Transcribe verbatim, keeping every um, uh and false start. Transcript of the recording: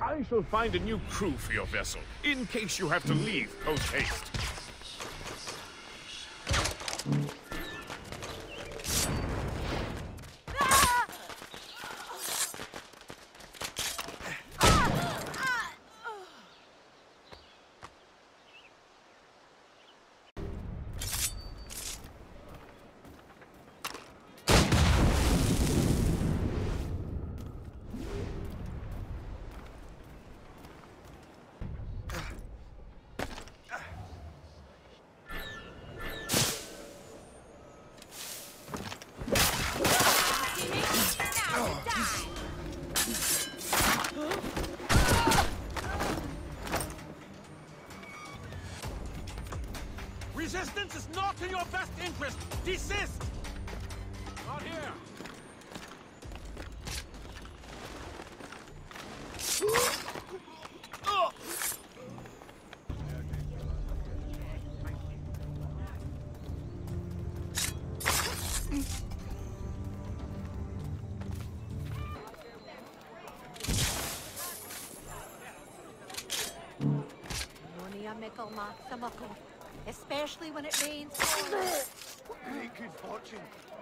I shall find a new crew for your vessel, in case you have to leave post-haste. Resistance is not in your best interest! Desist! Not here! Especially when it rains. Great good fortune.